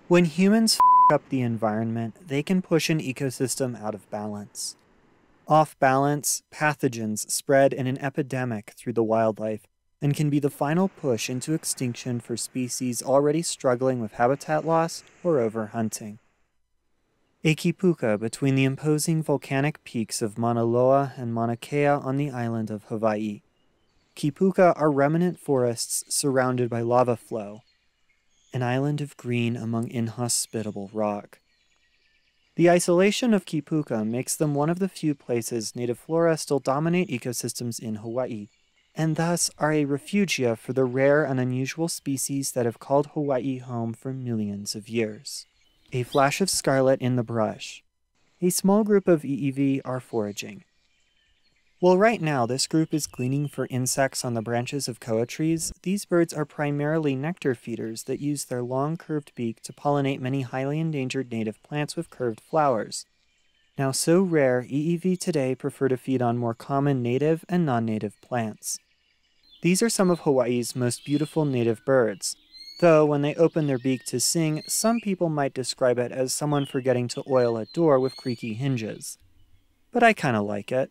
When humans up the environment, they can push an ecosystem out of balance. Off balance, pathogens spread in an epidemic through the wildlife and can be the final push into extinction for species already struggling with habitat loss or overhunting. A kipuka between the imposing volcanic peaks of Mauna Loa and Mauna Kea on the island of Hawaii. Kipuka are remnant forests surrounded by lava flow, an island of green among inhospitable rock. The isolation of kipuka makes them one of the few places native flora still dominate ecosystems in Hawaii, and thus are a refugia for the rare and unusual species that have called Hawaii home for millions of years. A flash of scarlet in the brush. A small group of EEV are foraging. While right now this group is gleaning for insects on the branches of koa trees, these birds are primarily nectar feeders that use their long curved beak to pollinate many highly endangered native plants with curved flowers. Now so rare, EEV today prefer to feed on more common native and non-native plants. These are some of Hawaii's most beautiful native birds, though when they open their beak to sing, some people might describe it as someone forgetting to oil a door with creaky hinges. But I kinda like it.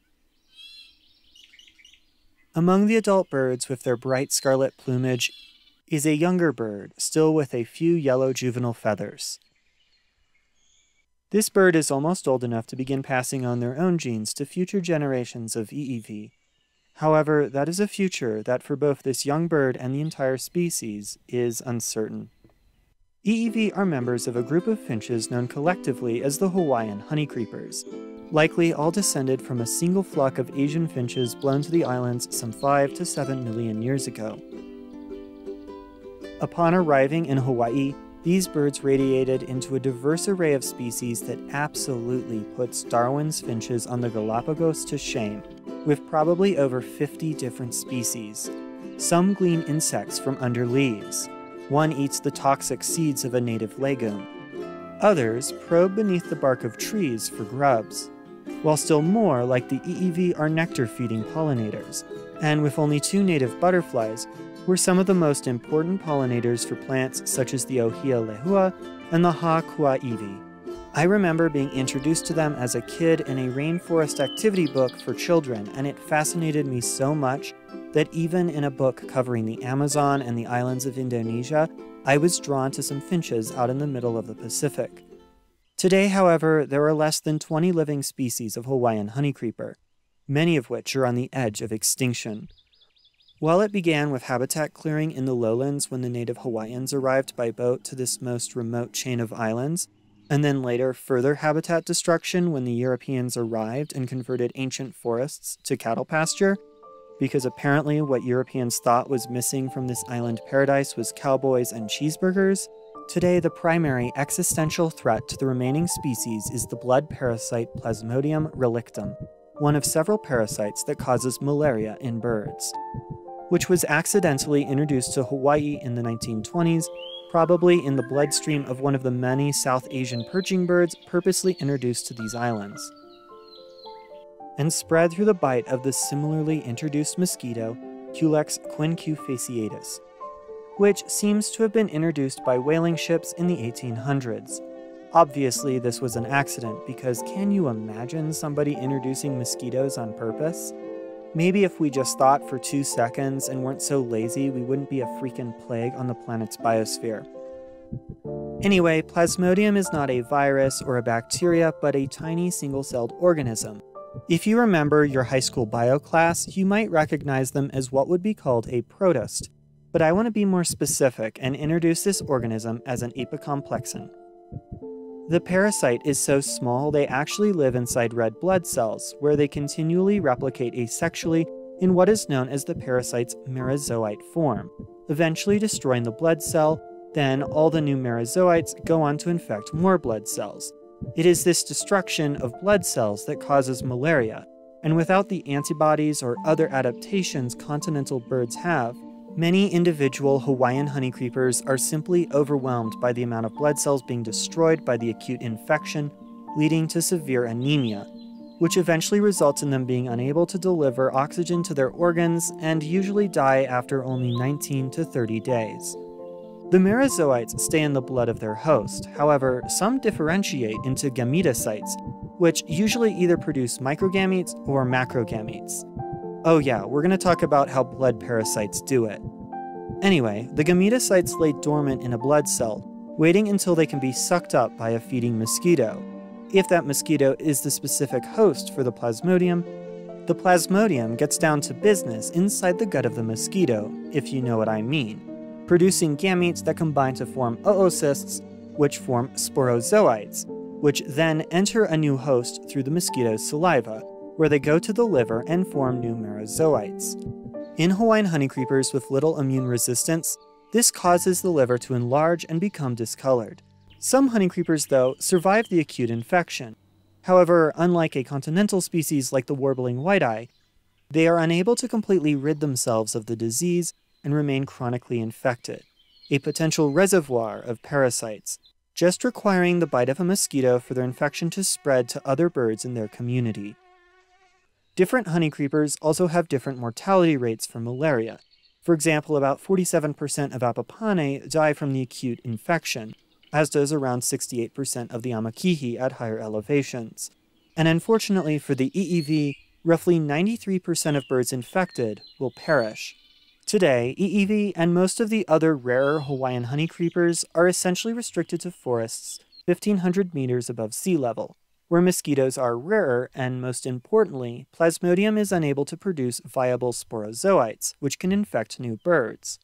Among the adult birds with their bright scarlet plumage is a younger bird, still with a few yellow juvenile feathers. This bird is almost old enough to begin passing on their own genes to future generations of EEV. However, that is a future that for both this young bird and the entire species is uncertain. EEV are members of a group of finches known collectively as the Hawaiian Honeycreepers, likely all descended from a single flock of Asian finches blown to the islands some 5 to 7 million years ago. Upon arriving in Hawaii, these birds radiated into a diverse array of species that absolutely puts Darwin's finches on the Galapagos to shame, with probably over 50 different species. Some glean insects from under leaves. One eats the toxic seeds of a native legume. Others probe beneath the bark of trees for grubs, while still more, like the EEV, are nectar-feeding pollinators, and with only 2 native butterflies, were some of the most important pollinators for plants such as the ohia lehua and the hakua'iwi. I remember being introduced to them as a kid in a rainforest activity book for children, and it fascinated me so much that even in a book covering the Amazon and the islands of Indonesia, I was drawn to some finches out in the middle of the Pacific. Today, however, there are less than 20 living species of Hawaiian honeycreeper, many of which are on the edge of extinction. While it began with habitat clearing in the lowlands when the native Hawaiians arrived by boat to this most remote chain of islands, and then later further habitat destruction when the Europeans arrived and converted ancient forests to cattle pasture, because apparently what Europeans thought was missing from this island paradise was cowboys and cheeseburgers, today the primary existential threat to the remaining species is the blood parasite Plasmodium relictum, one of several parasites that causes malaria in birds, which was accidentally introduced to Hawaii in the 1920s, probably in the bloodstream of one of the many South Asian perching birds purposely introduced to these islands, and spread through the bite of the similarly introduced mosquito, Culex quinquefasciatus, which seems to have been introduced by whaling ships in the 1800s. Obviously, this was an accident, because can you imagine somebody introducing mosquitoes on purpose? Maybe if we just thought for 2 seconds and weren't so lazy, we wouldn't be a freaking plague on the planet's biosphere. Anyway, Plasmodium is not a virus or a bacteria, but a tiny single-celled organism. If you remember your high school bio class, you might recognize them as what would be called a protist, but I want to be more specific and introduce this organism as an apicomplexan. The parasite is so small they actually live inside red blood cells, where they continually replicate asexually in what is known as the parasite's merozoite form, eventually destroying the blood cell. Then all the new merozoites go on to infect more blood cells. It is this destruction of blood cells that causes malaria, and without the antibodies or other adaptations continental birds have, many individual Hawaiian honeycreepers are simply overwhelmed by the amount of blood cells being destroyed by the acute infection, leading to severe anemia, which eventually results in them being unable to deliver oxygen to their organs and usually die after only 19 to 30 days. The merozoites stay in the blood of their host. However, some differentiate into gametocytes, which usually either produce microgametes or macrogametes. Oh yeah, we're going to talk about how blood parasites do it. Anyway, the gametocytes lay dormant in a blood cell, waiting until they can be sucked up by a feeding mosquito. If that mosquito is the specific host for the plasmodium gets down to business inside the gut of the mosquito, if you know what I mean, producing gametes that combine to form oocysts, which form sporozoites, which then enter a new host through the mosquito's saliva, where they go to the liver and form new merozoites. In Hawaiian honeycreepers with little immune resistance, this causes the liver to enlarge and become discolored. Some honeycreepers, though, survive the acute infection. However, unlike a continental species like the warbling white-eye, they are unable to completely rid themselves of the disease and remain chronically infected, a potential reservoir of parasites, just requiring the bite of a mosquito for their infection to spread to other birds in their community. Different honeycreepers also have different mortality rates for malaria. For example, about 47% of avifauna die from the acute infection, as does around 68% of the amakihi at higher elevations. And unfortunately for the EEV, roughly 93% of birds infected will perish. Today, EEV and most of the other rarer Hawaiian honeycreepers are essentially restricted to forests 1,500 meters above sea level, where mosquitoes are rarer and, most importantly, Plasmodium is unable to produce viable sporozoites, which can infect new birds.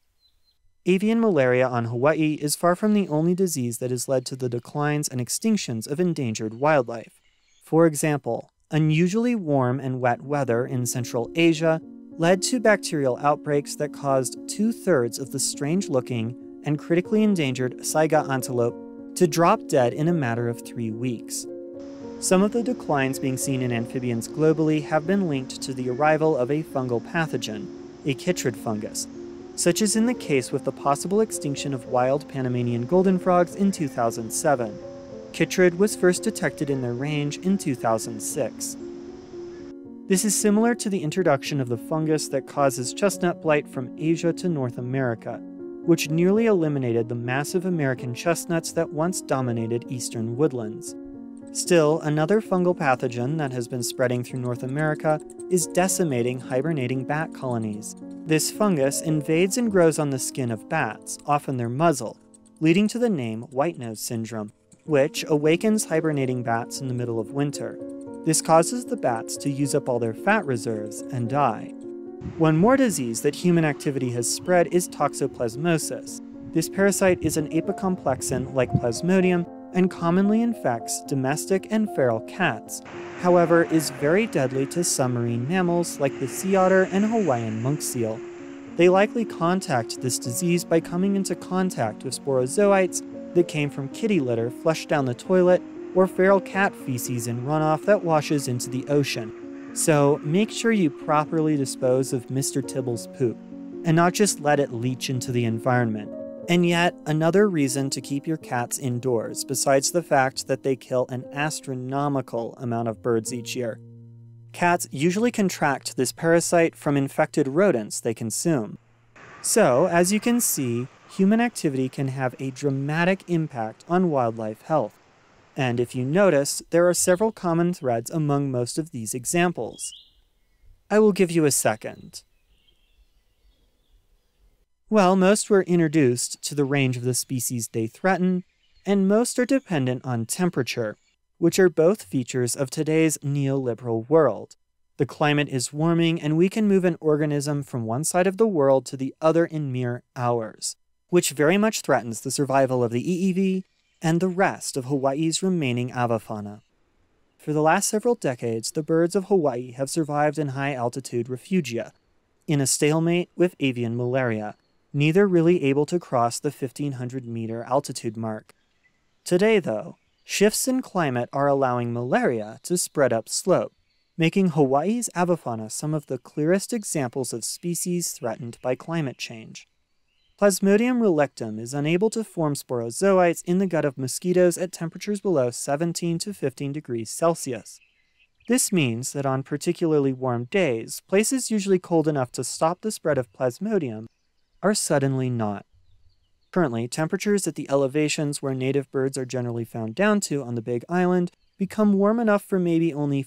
Avian malaria on Hawaii is far from the only disease that has led to the declines and extinctions of endangered wildlife. For example, unusually warm and wet weather in Central Asia led to bacterial outbreaks that caused 2/3 of the strange-looking and critically endangered saiga antelope to drop dead in a matter of 3 weeks. Some of the declines being seen in amphibians globally have been linked to the arrival of a fungal pathogen, a chytrid fungus, such as in the case with the possible extinction of wild Panamanian golden frogs in 2007. Chytrid was first detected in their range in 2006. This is similar to the introduction of the fungus that causes chestnut blight from Asia to North America, which nearly eliminated the massive American chestnuts that once dominated eastern woodlands. Still, another fungal pathogen that has been spreading through North America is decimating hibernating bat colonies. This fungus invades and grows on the skin of bats, often their muzzle, leading to the name white nose syndrome, which awakens hibernating bats in the middle of winter. This causes the bats to use up all their fat reserves and die. One more disease that human activity has spread is toxoplasmosis. This parasite is an apicomplexan like Plasmodium and commonly infects domestic and feral cats, however is very deadly to some marine mammals like the sea otter and Hawaiian monk seal. They likely contact this disease by coming into contact with sporozoites that came from kitty litter flushed down the toilet or feral cat feces in runoff that washes into the ocean. So make sure you properly dispose of Mr. Tibble's poop, and not just let it leach into the environment. And yet, another reason to keep your cats indoors, besides the fact that they kill an astronomical amount of birds each year. Cats usually contract this parasite from infected rodents they consume. So, as you can see, human activity can have a dramatic impact on wildlife health. And if you notice, there are several common threads among most of these examples. I will give you a second. Well, most were introduced to the range of the species they threaten, and most are dependent on temperature, which are both features of today's neoliberal world. The climate is warming, and we can move an organism from one side of the world to the other in mere hours, which very much threatens the survival of the EEV and the rest of Hawaii's remaining avifauna. For the last several decades, the birds of Hawaii have survived in high-altitude refugia, in a stalemate with avian malaria, neither really able to cross the 1,500-meter altitude mark. Today, though, shifts in climate are allowing malaria to spread upslope, making Hawaii's avifauna some of the clearest examples of species threatened by climate change. Plasmodium relictum is unable to form sporozoites in the gut of mosquitoes at temperatures below 17 to 15 degrees Celsius. This means that on particularly warm days, places usually cold enough to stop the spread of Plasmodium are suddenly not. Currently, temperatures at the elevations where native birds are generally found down to on the Big Island become warm enough for maybe only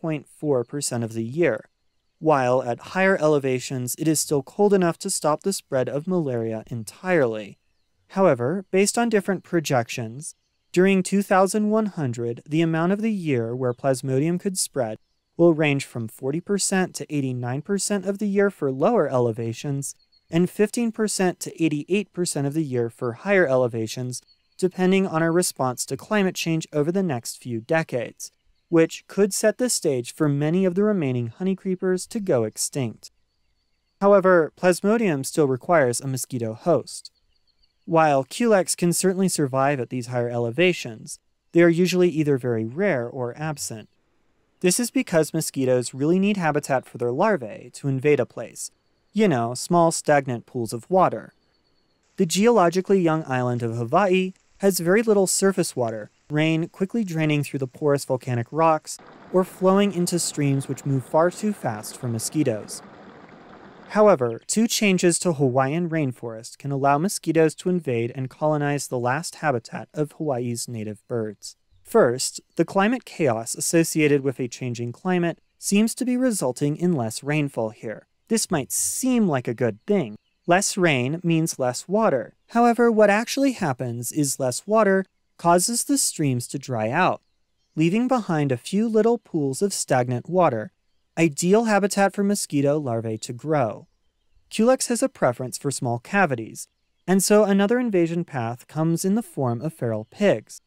4.4% of the year, while at higher elevations it is still cold enough to stop the spread of malaria entirely. However, based on different projections, during 2100, the amount of the year where Plasmodium could spread will range from 40% to 89% of the year for lower elevations, and 15% to 88% of the year for higher elevations, depending on our response to climate change over the next few decades, which could set the stage for many of the remaining honeycreepers to go extinct. However, Plasmodium still requires a mosquito host. While culex can certainly survive at these higher elevations, they are usually either very rare or absent. This is because mosquitoes really need habitat for their larvae to invade a place. You know, small stagnant pools of water. The geologically young island of Hawaii has very little surface water, rain quickly draining through the porous volcanic rocks or flowing into streams which move far too fast for mosquitoes. However, 2 changes to Hawaiian rainforest can allow mosquitoes to invade and colonize the last habitat of Hawaii's native birds. First, the climate chaos associated with a changing climate seems to be resulting in less rainfall here. This might seem like a good thing. Less rain means less water. However, what actually happens is less water causes the streams to dry out, leaving behind a few little pools of stagnant water, ideal habitat for mosquito larvae to grow. Culex has a preference for small cavities, and so another invasion path comes in the form of feral pigs,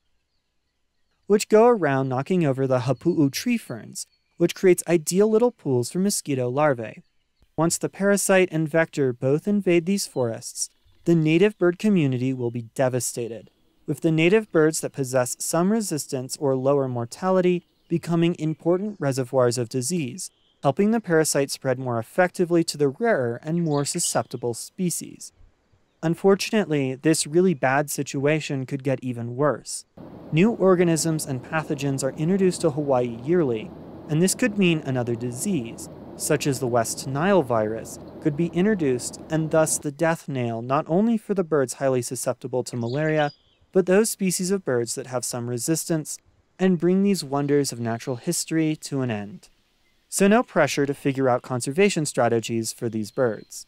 which go around knocking over the hapu'u tree ferns, which creates ideal little pools for mosquito larvae. Once the parasite and vector both invade these forests, the native bird community will be devastated, with the native birds that possess some resistance or lower mortality becoming important reservoirs of disease, helping the parasite spread more effectively to the rarer and more susceptible species. Unfortunately, this really bad situation could get even worse. New organisms and pathogens are introduced to Hawaii yearly, and this could mean another disease, such as the West Nile virus, could be introduced, and thus the death knell not only for the birds highly susceptible to malaria, but those species of birds that have some resistance, and bring these wonders of natural history to an end. So no pressure to figure out conservation strategies for these birds.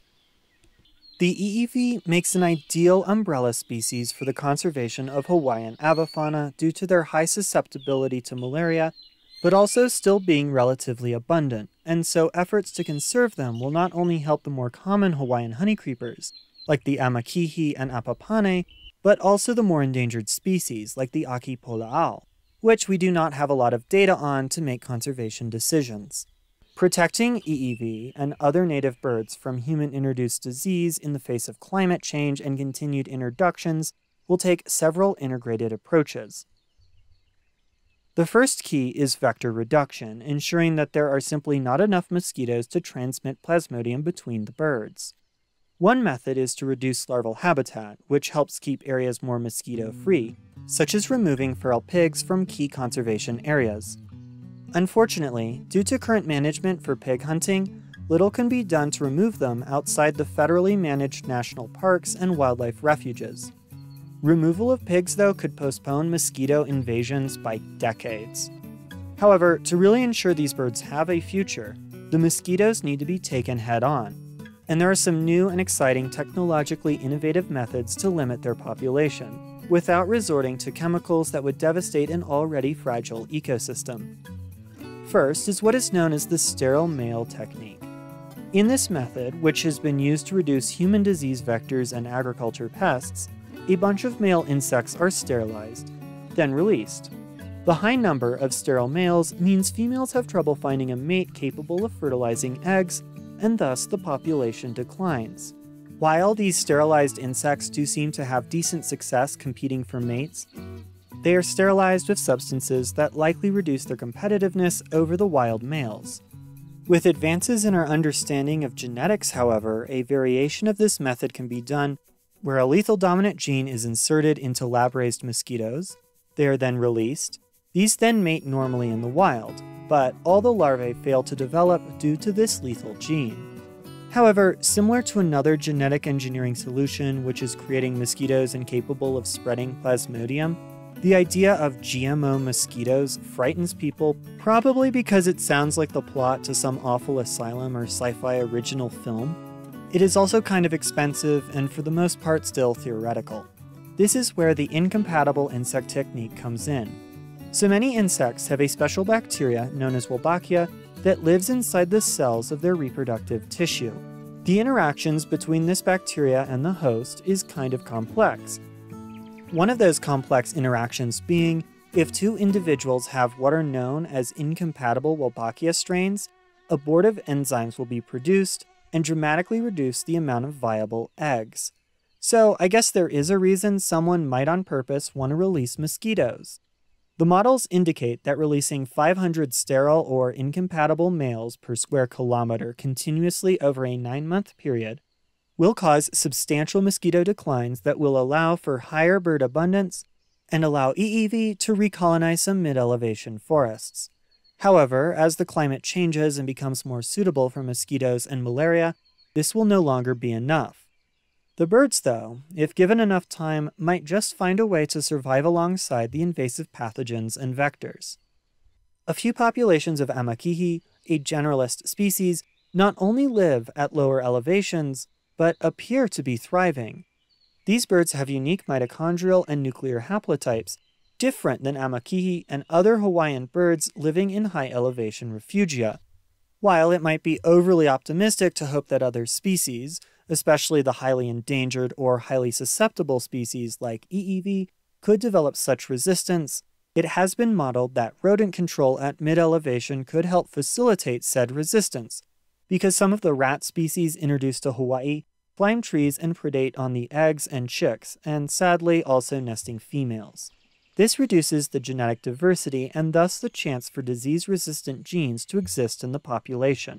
The EEV makes an ideal umbrella species for the conservation of Hawaiian avifauna due to their high susceptibility to malaria, but also still being relatively abundant, and so efforts to conserve them will not only help the more common Hawaiian honeycreepers, like the amakihi and apapane, but also the more endangered species, like the aki pola'au, which we do not have a lot of data on to make conservation decisions. Protecting EEV and other native birds from human-introduced disease in the face of climate change and continued introductions will take several integrated approaches. The first key is vector reduction, ensuring that there are simply not enough mosquitoes to transmit Plasmodium between the birds. One method is to reduce larval habitat, which helps keep areas more mosquito-free, such as removing feral pigs from key conservation areas. Unfortunately, due to current management for pig hunting, little can be done to remove them outside the federally managed national parks and wildlife refuges. Removal of pigs, though, could postpone mosquito invasions by decades. However, to really ensure these birds have a future, the mosquitoes need to be taken head-on, and there are some new and exciting technologically innovative methods to limit their population, without resorting to chemicals that would devastate an already fragile ecosystem. First is what is known as the sterile male technique. In this method, which has been used to reduce human disease vectors and agriculture pests, a bunch of male insects are sterilized, then released. The high number of sterile males means females have trouble finding a mate capable of fertilizing eggs, and thus the population declines. While these sterilized insects do seem to have decent success competing for mates, they are sterilized with substances that likely reduce their competitiveness over the wild males. With advances in our understanding of genetics, however, a variation of this method can be done where a lethal dominant gene is inserted into lab-raised mosquitoes. They are then released. These then mate normally in the wild, but all the larvae fail to develop due to this lethal gene. However, similar to another genetic engineering solution which is creating mosquitoes incapable of spreading Plasmodium, the idea of GMO mosquitoes frightens people, probably because it sounds like the plot to some awful asylum or sci-fi original film. It is also kind of expensive and for the most part still theoretical. This is where the incompatible insect technique comes in. So many insects have a special bacteria known as Wolbachia that lives inside the cells of their reproductive tissue. The interactions between this bacteria and the host is kind of complex. One of those complex interactions being if two individuals have what are known as incompatible Wolbachia strains, abortive enzymes will be produced and dramatically reduce the amount of viable eggs. So I guess there is a reason someone might on purpose want to release mosquitoes. The models indicate that releasing 500 sterile or incompatible males per square kilometer continuously over a 9-month period will cause substantial mosquito declines that will allow for higher bird abundance and allow EEV to recolonize some mid-elevation forests. However, as the climate changes and becomes more suitable for mosquitoes and malaria, this will no longer be enough. The birds, though, if given enough time, might just find a way to survive alongside the invasive pathogens and vectors. A few populations of Amakihi, a generalist species, not only live at lower elevations, but appear to be thriving. These birds have unique mitochondrial and nuclear haplotypes, different than Amakihi and other Hawaiian birds living in high elevation refugia. While it might be overly optimistic to hope that other species, especially the highly endangered or highly susceptible species like EEV, could develop such resistance, it has been modeled that rodent control at mid-elevation could help facilitate said resistance, because some of the rat species introduced to Hawaii climb trees and predate on the eggs and chicks, and sadly also nesting females. This reduces the genetic diversity and thus the chance for disease-resistant genes to exist in the population.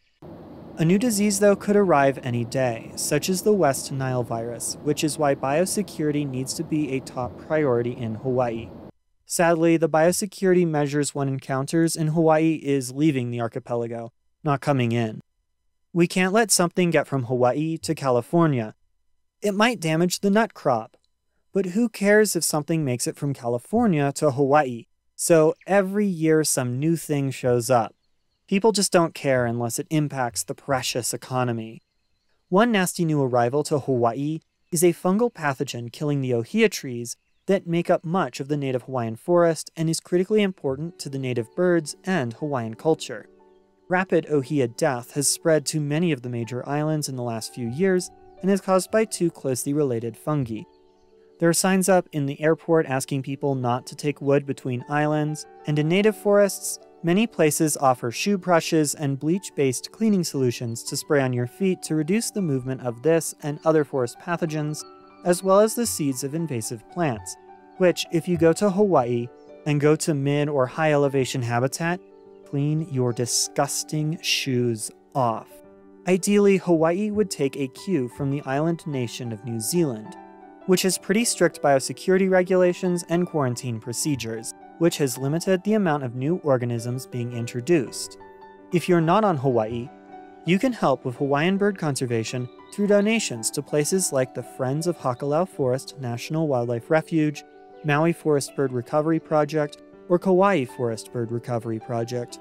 A new disease, though, could arrive any day, such as the West Nile virus, which is why biosecurity needs to be a top priority in Hawaii. Sadly, the biosecurity measures one encounters in Hawaii is leaving the archipelago, not coming in. We can't let something get from Hawaii to California. It might damage the nut crop. But who cares if something makes it from California to Hawaii? So every year some new thing shows up. People just don't care unless it impacts the precious economy. One nasty new arrival to Hawaii is a fungal pathogen killing the ohia trees that make up much of the native Hawaiian forest and is critically important to the native birds and Hawaiian culture. Rapid ohia death has spread to many of the major islands in the last few years and is caused by two closely related fungi. There are signs up in the airport asking people not to take wood between islands, and in native forests, many places offer shoe brushes and bleach-based cleaning solutions to spray on your feet to reduce the movement of this and other forest pathogens, as well as the seeds of invasive plants, which, if you go to Hawaii and go to mid or high elevation habitat, clean your disgusting shoes off. Ideally, Hawaii would take a cue from the island nation of New Zealand, which has pretty strict biosecurity regulations and quarantine procedures, which has limited the amount of new organisms being introduced. If you're not on Hawaii, you can help with Hawaiian bird conservation through donations to places like the Friends of Hakalau Forest National Wildlife Refuge, Maui Forest Bird Recovery Project, or Kauai Forest Bird Recovery Project.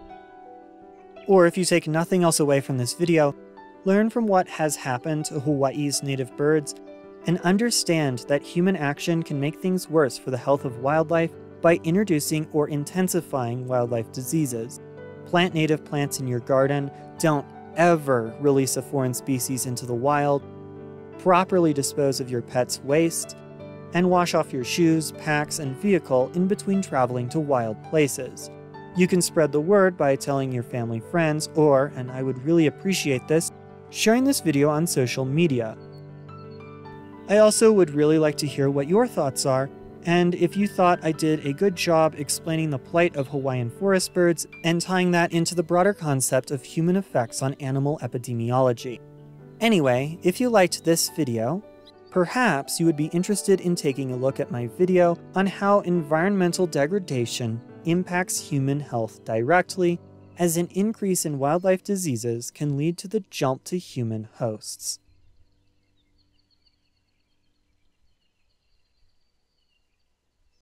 Or if you take nothing else away from this video, learn from what has happened to Hawaii's native birds and understand that human action can make things worse for the health of wildlife by introducing or intensifying wildlife diseases. Plant native plants in your garden, don't ever release a foreign species into the wild, properly dispose of your pet's waste, and wash off your shoes, packs, and vehicle in between traveling to wild places. You can spread the word by telling your family friends or, and I would really appreciate this, sharing this video on social media. I also would really like to hear what your thoughts are, and if you thought I did a good job explaining the plight of Hawaiian forest birds and tying that into the broader concept of human effects on animal epidemiology. Anyway, if you liked this video, perhaps you would be interested in taking a look at my video on how environmental degradation impacts human health directly, as an increase in wildlife diseases can lead to the jump to human hosts.